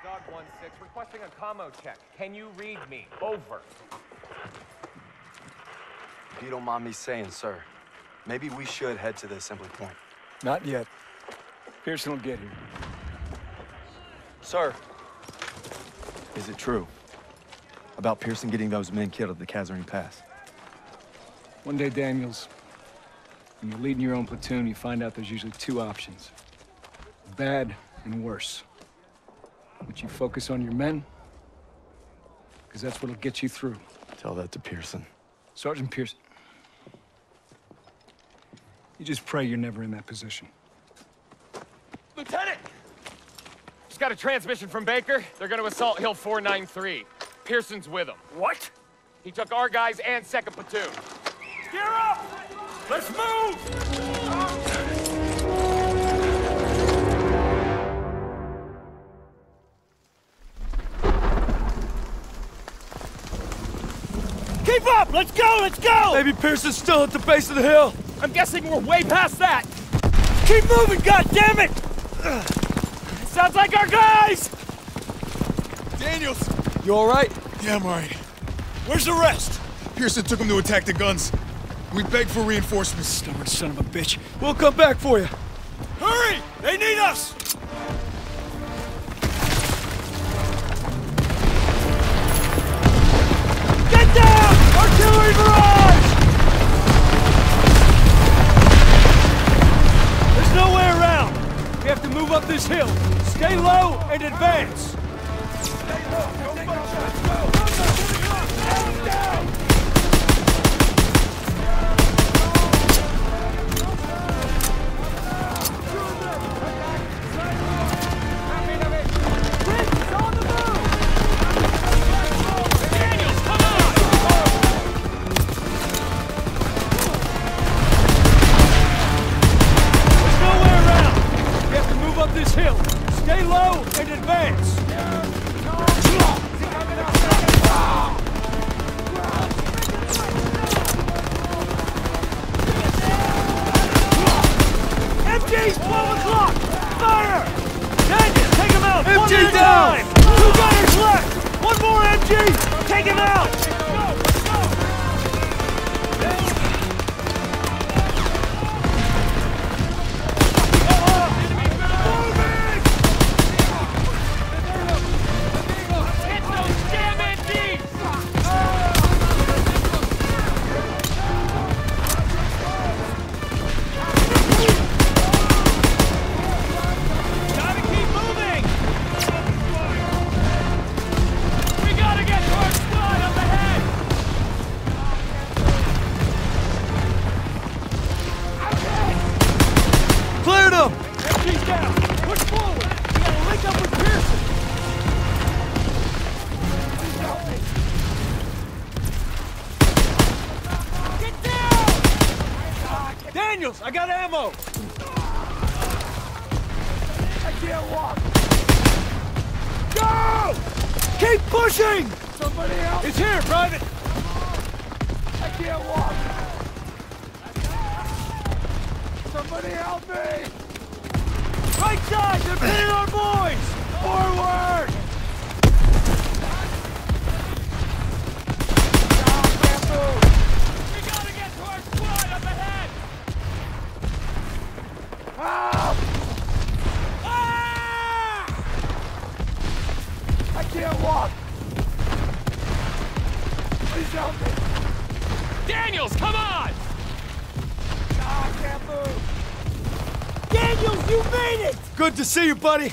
Dog 1-6, requesting a commo check. Can you read me? Over. If you don't mind me saying, sir, maybe we should head to the assembly point. Not yet. Pearson will get here. Sir, is it true about Pearson getting those men killed at the Kasserine Pass? One day, Daniels, when you're leading your own platoon, you find out there's usually two options. Bad and worse. But you focus on your men, because that's what'll get you through. Tell that to Pearson. Sergeant Pearson. You just pray you're never in that position. Lieutenant! Just got a transmission from Baker. They're gonna assault Hill 493. Pearson's with them. What? He took our guys and 2nd platoon. Gear up! Let's move! Keep up! Let's go! Let's go! Maybe Pearson's still at the base of the hill. I'm guessing we're way past that. Keep moving, goddammit! Sounds like our guys! Daniels! You all right? Yeah, I'm all right. Where's the rest? Pearson took him to attack the guns. We begged for reinforcements. Stubborn son of a bitch. We'll come back for you. Hurry! They need us! Get down! Artillery barrage! There's no way around. We have to move up this hill. Stay low and advance. Stay low. Don't fuck shots. Go. Down. This hill. Stay low and advance. MG's 12 o'clock. Fire! Daniel, take him out. MG one at a down. time. 2 gunners left. One more MG. Take him out. Daniels, I got ammo! I can't walk! Go! Keep pushing! Somebody help! It's here, Private! I can't walk! Somebody help me! Right side! They're pinning our boys! Forward! We gotta get to our squad up ahead! Help! Ah! I can't walk! Please help me! Daniels, come on! I can't move! Daniels, you made it! Good to see you, buddy.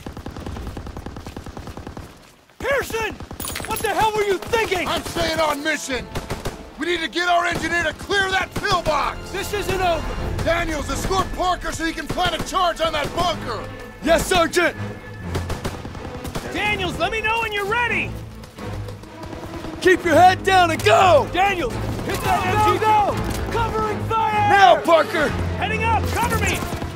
Pearson! What the hell were you thinking? I'm staying on mission! We need to get our engineer to clear that pillbox! This isn't over! Daniels, escort Parker so he can plant a charge on that bunker! Yes, Sergeant! Daniels, let me know when you're ready! Keep your head down and go! Daniels, hit that MG! Go! Covering fire! Now, Parker! Heading up! Cover me!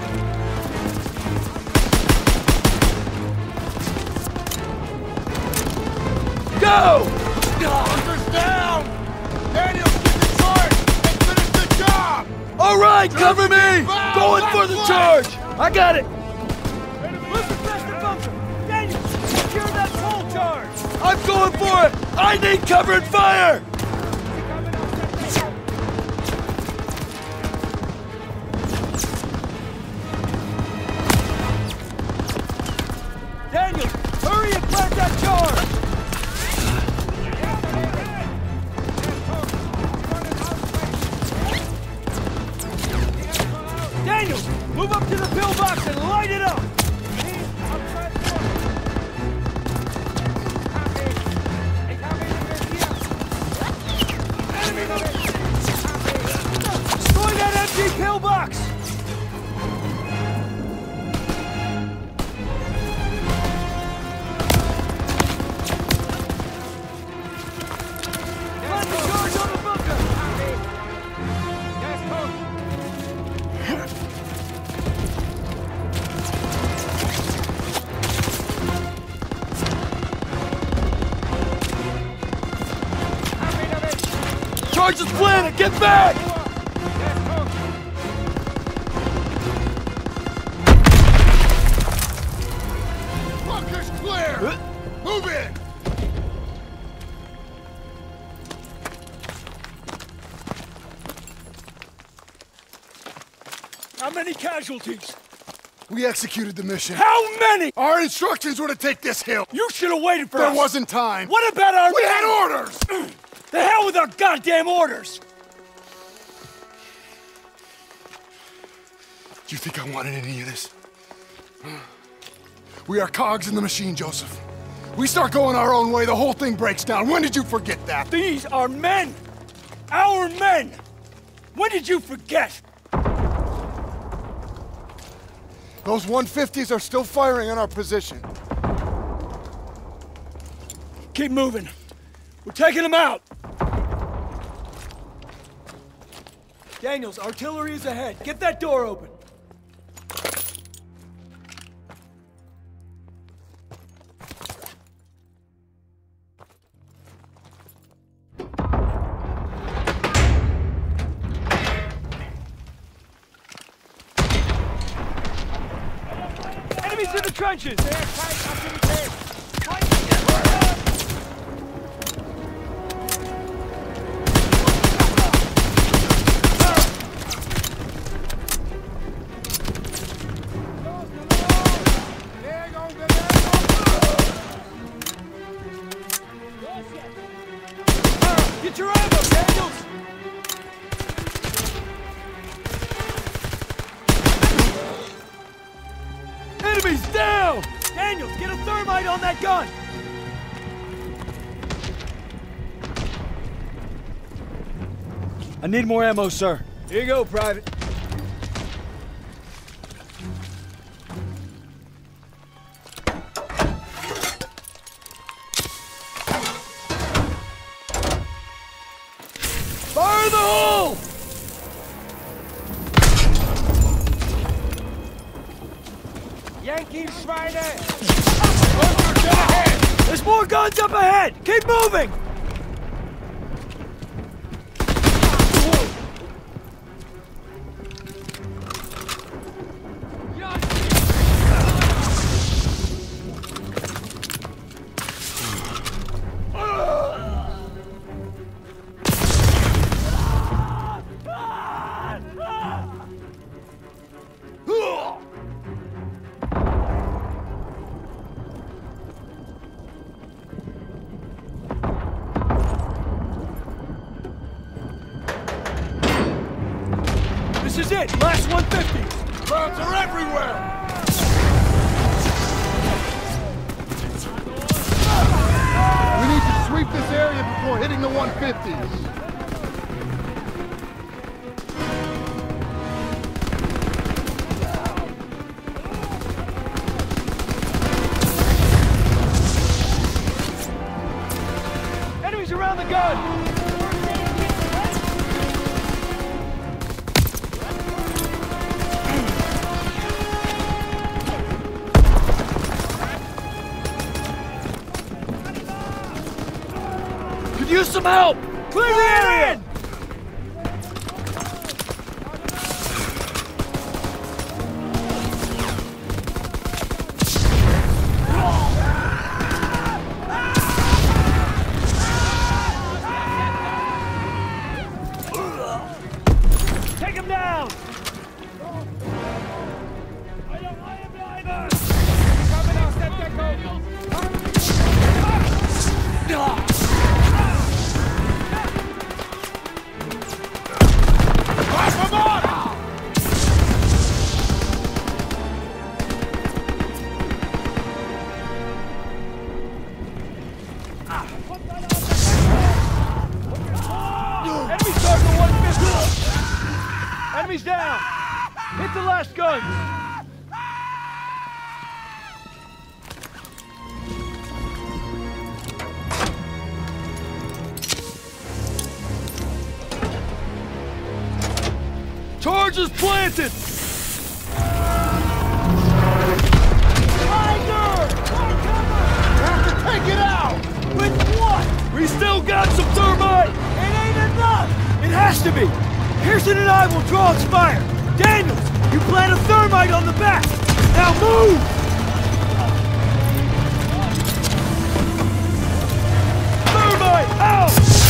Go! Bunker's down! Daniels, get the charge and finish the job! All right, cover me! Going for the charge! I got it! Move past the bunker! Daniels, secure that pole! charge! I'm going for it! I need cover and fire! Daniel, hurry and plant that charge! Daniel, move up to the pillbox and light it up! Destroy that empty pillbox! Plant the charge on the bunker! Charge is planted! Get back! Bunker's clear! Move in! How many casualties? We executed the mission. How many? Our instructions were to take this hill. You should have waited for There us. wasn't time. What about our We men? had orders! The hell with our goddamn orders! Do you think I wanted any of this? We are cogs in the machine, Joseph. We start going our own way, the whole thing breaks down. When did you forget that? These are men! Our men! When did you forget? Those 150s are still firing on our position. Keep moving. We're taking them out! Daniels, artillery is ahead. Get that door open. Enemies in the trenches! Get your ammo, Daniels! Enemies down! Daniels, get a thermite on that gun! I need more ammo, sir. Here you go, Private. Fire the hole! Yankee Schweine! There's more guns up ahead! Keep moving! This is it! Last 150! Rounds are everywhere! We need to sweep this area before hitting the 150s. Enemies around the gun! Could use some help! Clear the area! last guns! Charges planted! Take it out! With what? We still got some thermite! It ain't enough! It has to be! Pearson and I will draw its fire! Daniels, you plant a thermite on the back! Now move! Thermite out!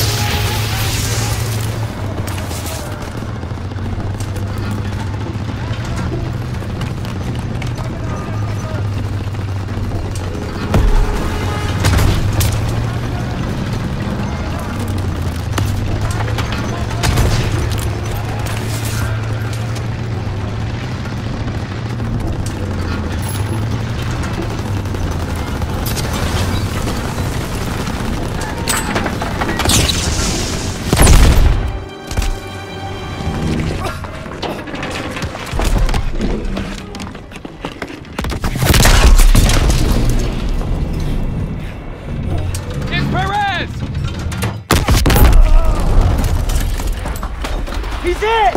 He's it!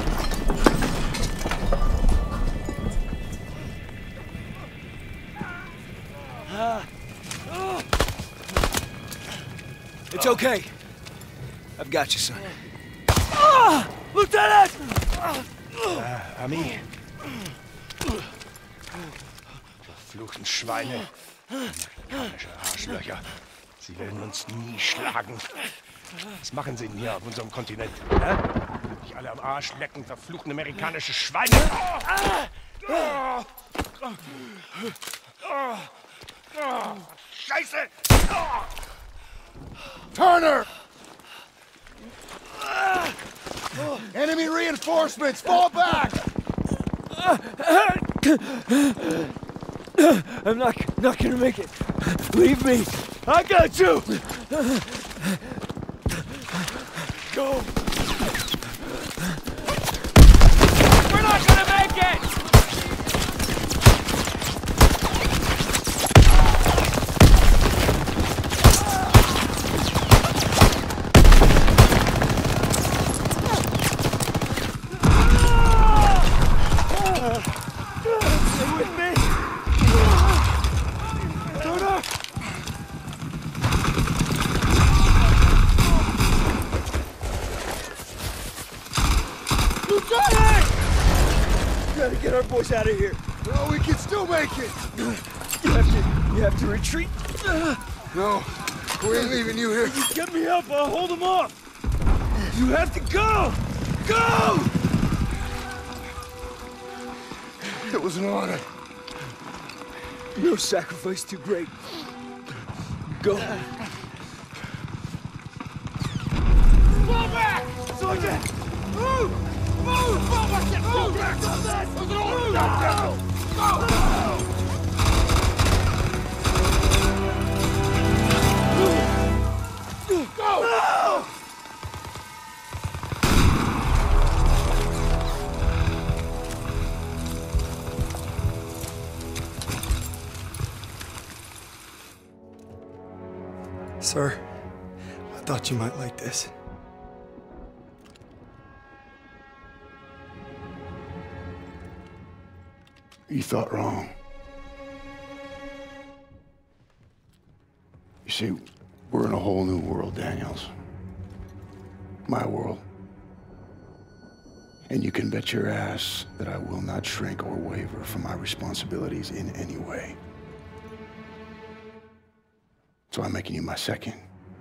It's okay. I've got you, son. Lieutenant! Ami. Verfluchten Schweine. Amerikanische Arschlöcher. Sie werden uns nie schlagen. Was machen sie denn hier auf unserem Kontinent? Hä? Sich alle am Arsch lecken, verfluchten amerikanische Schweine! Scheiße! Turner! Enemy reinforcements! Fall back! I'm not gonna make it. Leave me. I got you. Go. We're not gonna make it! Stay with me. Turner. Lieutenant! Gotta get our boys out of here. No, we can still make it! You have to retreat. No, we ain't leaving you here. You get me up, I'll hold them off. You have to go. Go! It was an honor. No sacrifice too great. Go. Fall back! Sergeant! Move! Move! Fall back! Move back! There's an order! Go! Go! No! Sir, I thought you might like this. You thought wrong. You see, we're in a whole new world, Daniels. My world. And you can bet your ass that I will not shrink or waver from my responsibilities in any way. So I'm making you my second.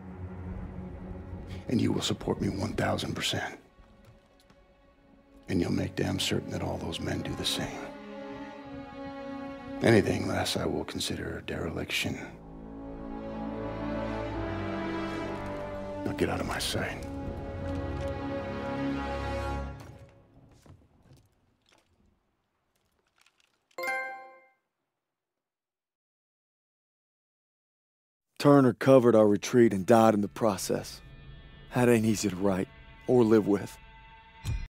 And you will support me 1,000%. And you'll make damn certain that all those men do the same. Anything less I will consider dereliction. Now get out of my sight. Turner covered our retreat and died in the process. That ain't easy to write or live with.